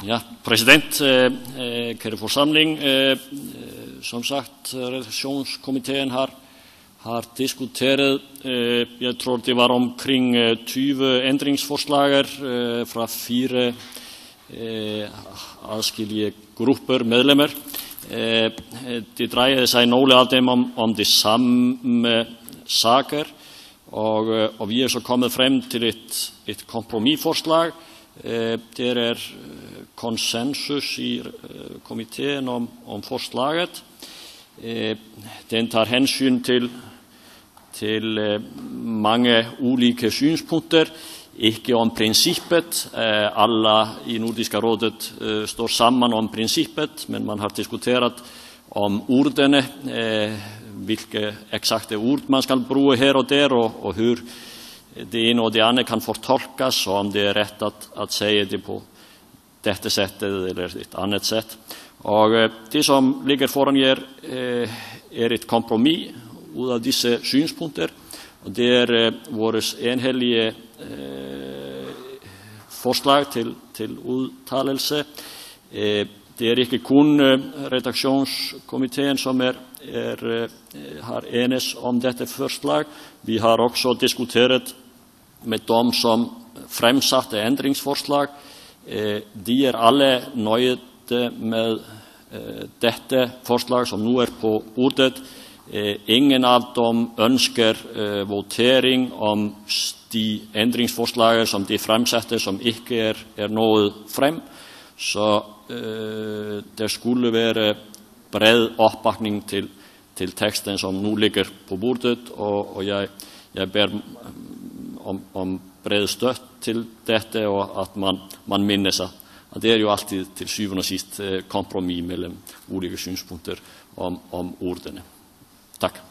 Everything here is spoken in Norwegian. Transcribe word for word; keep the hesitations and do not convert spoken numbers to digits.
Ja, president, eh, kære forsamling, eh, som sagt, redaksjonskomiteen har, har diskuteret, eh, jeg tror det var omkring tyve ændringsforslager eh, fra fire eh, adskillige grupper medlemmer. Eh, det dreide seg nogle av dem om, om de samme saker, og, og vi er så kommet frem til et, et kompromissforslag. Eh, det er konsensus i komiteen om, om forslaget. Eh, den tar hensyn til, til eh, mange ulike synspunkter, ikke om prinsippet. Eh, alle i Nordiska rådet eh, står sammen om prinsippet, men man har diskuteret om ordene, eh, hvilke eksakte ord man skal bruke her og der, og, og hvor det ene og det andre kan fortolkes, og om det er rett at, at si det på dette settet eller et annet sett. Og eh, det som ligger foran her eh, er et kompromiss ut av disse synspunkter, og det er eh, våres enhellige eh, forslag til, til uttalelse. Eh, det er ikke kun eh, redaksjonskomiteen som er, er, eh, har enes om dette forslag. Vi har også diskuteret med dem som fremsatte endringsforslag. Eh, de er alle nøyde med eh, dette forslag som nå er på bordet. Eh, ingen av dem ønsker eh, votering om de endringsforslag som de fremsatte som ikke er, er nået frem. Så eh, det skulle være bred oppbakning til, til teksten som nå ligger på bordet, og, og jeg, jeg ber om, om bred støtt til dette, og at man, man minner seg at det er jo alltid til syvende og sist kompromiss mellom ulike synspunkter om, om ordene. Takk.